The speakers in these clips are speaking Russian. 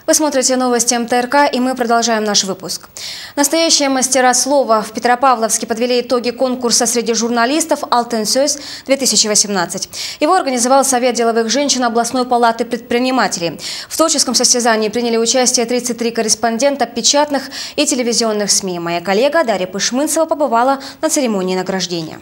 Вы смотрите новости МТРК, и мы продолжаем наш выпуск. Настоящие мастера слова в Петропавловске подвели итоги конкурса среди журналистов «Алтын Сөз-2018». Его организовал Совет деловых женщин областной палаты предпринимателей. В творческом состязании приняли участие 33 корреспондента печатных и телевизионных СМИ. Моя коллега Дарья Пышмынцева побывала на церемонии награждения.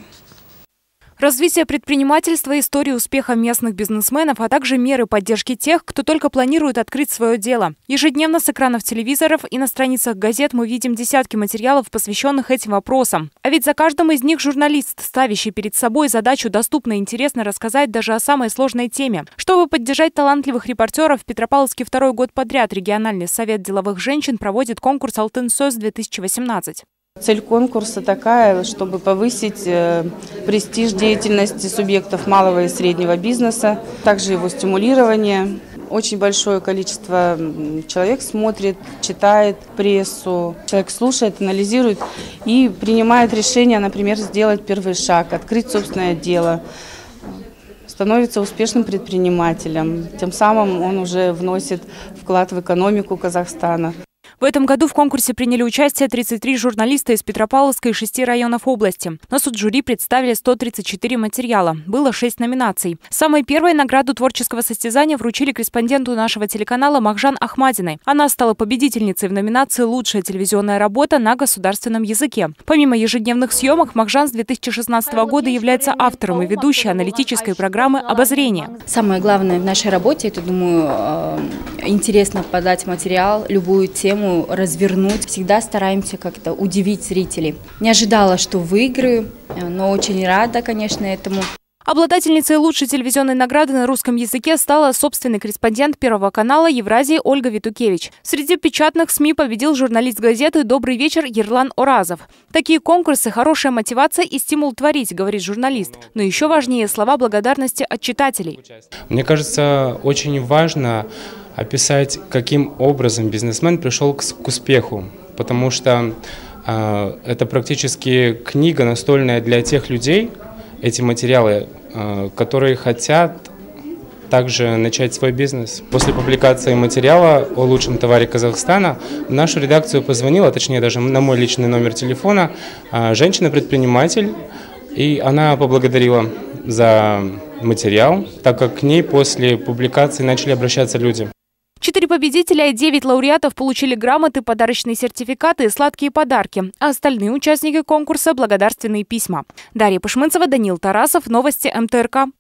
Развитие предпринимательства, истории успеха местных бизнесменов, а также меры поддержки тех, кто только планирует открыть свое дело. Ежедневно с экранов телевизоров и на страницах газет мы видим десятки материалов, посвященных этим вопросам. А ведь за каждым из них журналист, ставящий перед собой задачу доступно и интересно рассказать даже о самой сложной теме. Чтобы поддержать талантливых репортеров, в Петропавловске второй год подряд региональный совет деловых женщин проводит конкурс «Алтын Сөз-2018». Цель конкурса такая, чтобы повысить престиж деятельности субъектов малого и среднего бизнеса, также его стимулирование. Очень большое количество человек смотрит, читает прессу, человек слушает, анализирует и принимает решение, например, сделать первый шаг, открыть собственное дело, становится успешным предпринимателем. Тем самым он уже вносит вклад в экономику Казахстана. В этом году в конкурсе приняли участие 33 журналиста из Петропавловска и 6 районов области. На суд жюри представили 134 материала. Было 6 номинаций. Самой первой награду творческого состязания вручили корреспонденту нашего телеканала Махжан Ахмадиной. Она стала победительницей в номинации «Лучшая телевизионная работа на государственном языке». Помимо ежедневных съемок, Махжан с 2016 года является автором и ведущей аналитической программы «Обозрение». Самое главное в нашей работе, это, думаю, интересно подать материал, любую тему развернуть. Всегда стараемся как-то удивить зрителей. Не ожидала, что выиграю, но очень рада, конечно, этому. Обладательницей лучшей телевизионной награды на русском языке стала собственный корреспондент Первого канала Евразии Ольга Витукевич. Среди печатных СМИ победил журналист газеты «Добрый вечер» Ерлан Оразов. Такие конкурсы – хорошая мотивация и стимул творить, говорит журналист. Но еще важнее слова благодарности от читателей. Мне кажется, очень важно описать, каким образом бизнесмен пришел к успеху, потому что это практически книга настольная для тех людей, эти материалы, которые хотят также начать свой бизнес. После публикации материала о лучшем товаре Казахстана в нашу редакцию позвонила, точнее даже на мой личный номер телефона, женщина-предприниматель, и она поблагодарила за материал, так как к ней после публикации начали обращаться люди. 4 победителя и 9 лауреатов получили грамоты, подарочные сертификаты и сладкие подарки, а остальные участники конкурса – благодарственные письма. Дарья Пышмынцева, Даниил Тарасов, новости МТРК.